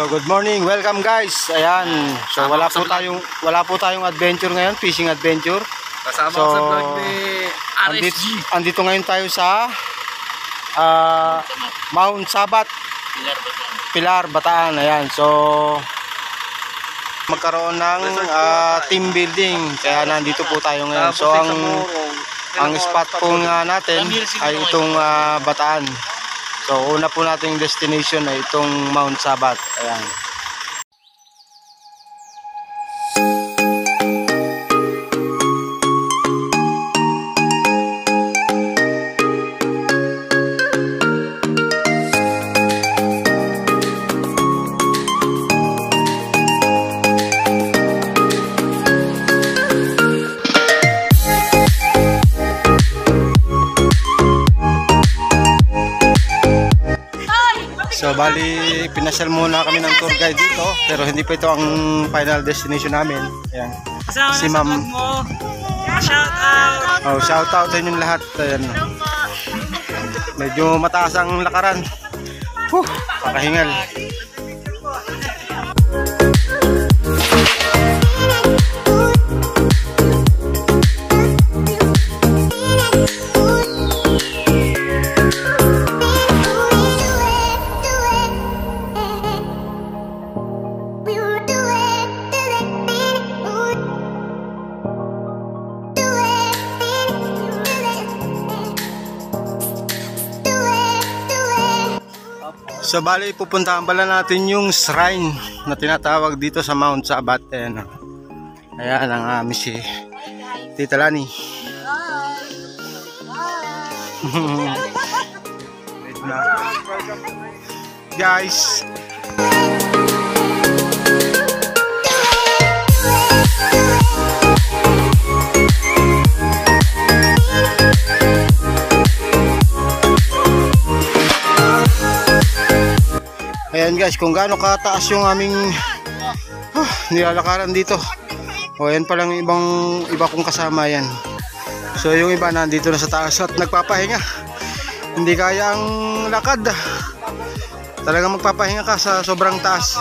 So good morning, welcome guys. Ayan. So wala po tayong adventure ngayon, fishing adventure. Kasama ko sa vlog ni RSG. Andito ngayon tayo sa Mount Sabat, Pilar, Bataan. Ayan. So magkaroon ng team building, kaya nandito po tayo ngayon. So ang spot po nga natin ay itong Bataan. So una po nating destination ay itong Mount Sabat. Ayan. So bali, pinasyal muna kami ng tour guide dito, pero hindi pa ito ang final destination namin. Ayan. Si Ma'am. Shout out. Oh, shout out sa inyong lahat. Ayan. Medyo mataas ang lakaran. Pakahingal. So bali, pupuntahan pala natin yung shrine na tinatawag dito sa Mount Sabat. Ayan, ayan ang si Tita Lani. Guys, ayan guys, kung gaano kataas yung aming nilalakaran dito. O ayan palang iba kong kasama yan. So yung iba nandito na sa taas at nagpapahinga. Hindi kaya ang lakad. Talagang magpapahinga ka sa sobrang taas.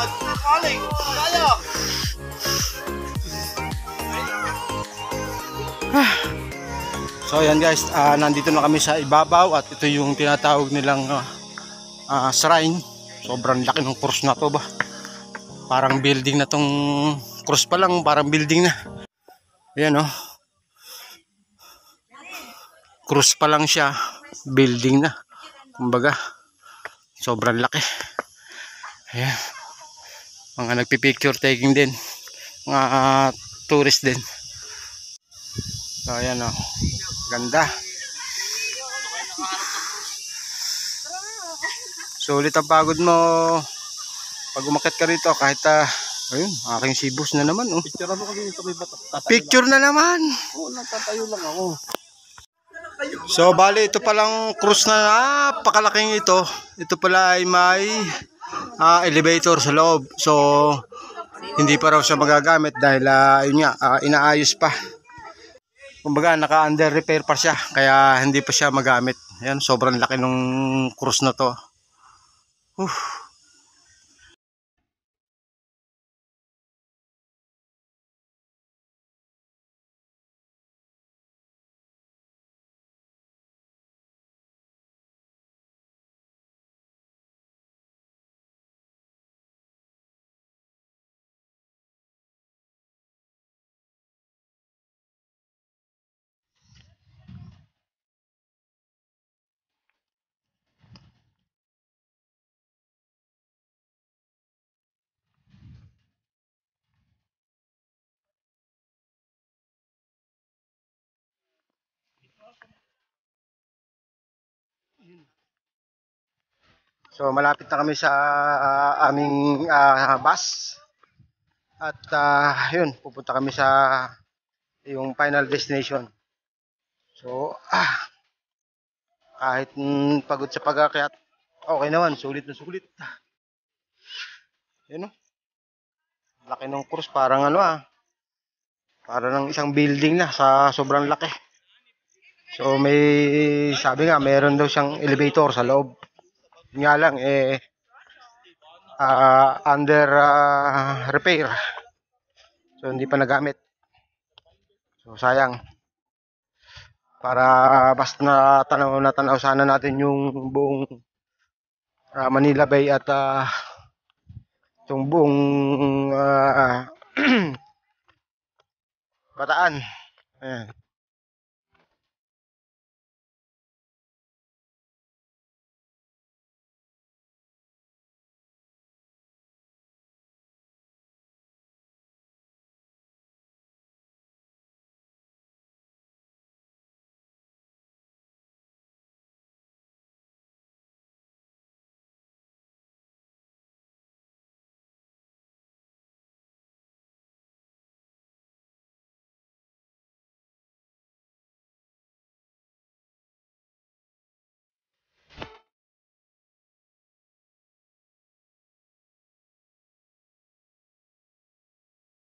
So ayan guys, nandito na kami sa ibabaw at ito yung tinatawag nilang shrine. Sobrang laki ng cross na to ba. Parang building na tong cross pa lang, parang building na. Ayan oh. Cross pa lang siya, building na. Kumbaga, sobrang laki. Ayan. Mga nagpipicture taking din. Mga tourist din. So ayan oh. Ganda. Sulit ang pagod mo pag umakyat ka rito kahit ayun, aking sibus na naman oh. Picture mo kami dito, may bata. Picture na naman. Oo, nagtatayo lang ako. So bali, ito palang cruise na napakalaking ito. Ito pala ay may elevator sa loob. So hindi pa raw siya magagamit dahil yun nga, inaayos pa. Kumbaga naka under repair pa siya, kaya hindi pa siya magamit. Ayan, sobrang laki ng cruise na to. So malapit na kami sa aming bus. At yun, pupunta kami sa yung final destination. So kahit pagod sa pag-akyat, okay naman, sulit na sulit. Yun oh. Laki ng cruise, parang parang ng isang building na sa sobrang laki. So may sabi nga meron daw siyang elevator sa loob. Nga lang under repair. So hindi pa nagamit. So sayang. Para basta na tanaw sana natin yung buong Manila Bay at yung buong Bataan. Ayan.